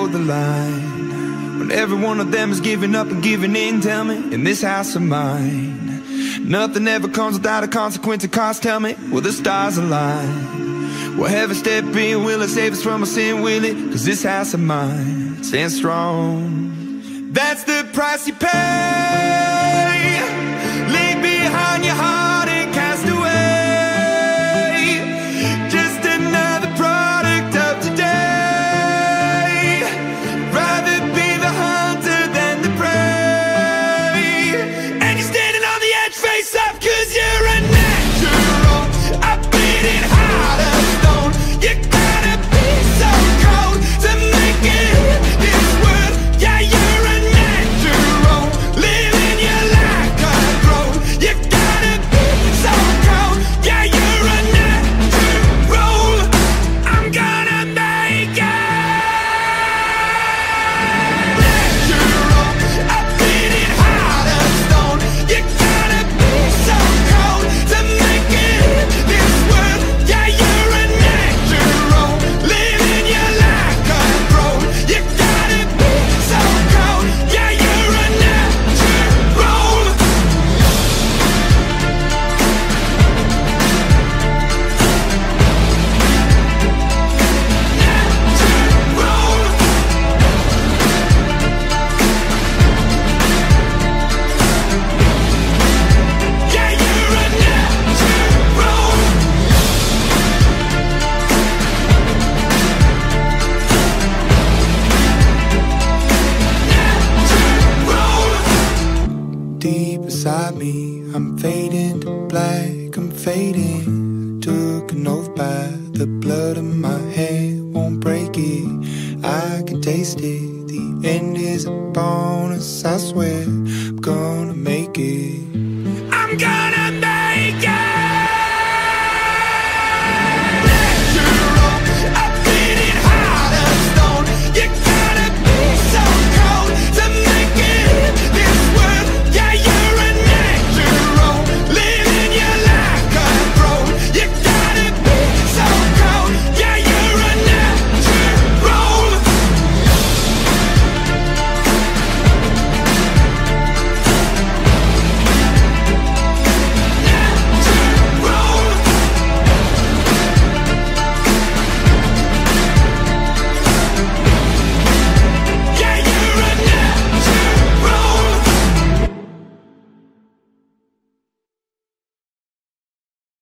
toe the line, when every one of them is giving up and giving in. Tell me, in this house of mine, nothing ever comes without a consequence or cost. Tell me, will the stars align? Will heaven step in? Will it save us from our sin? Will it? Cause this house of mine stands strong. That's the price you pay. Leave behind your heart and cast away. Just another product of today. Rather be the hunter than the prey. And you're standing on the edge, face up, cause you're a natural. A bleeding heart of stone. You gotta be so cold to make it in this world. Yeah, you're a natural, living your life controlled. You gotta be so cold. Yeah, you're a natural. I'm gonna make it natural. A bleeding heart of stone. You gotta be so cold to make it in this world. Yeah, you're a natural, living your life controlled. You gotta be so cold. Yeah, you're a natural. Yeah, you're a natural. Deep inside me, I'm fading to black, I'm fading. Took an oath by the blood in my hand, won't break it. I can taste it, the end is a bonus, I swear.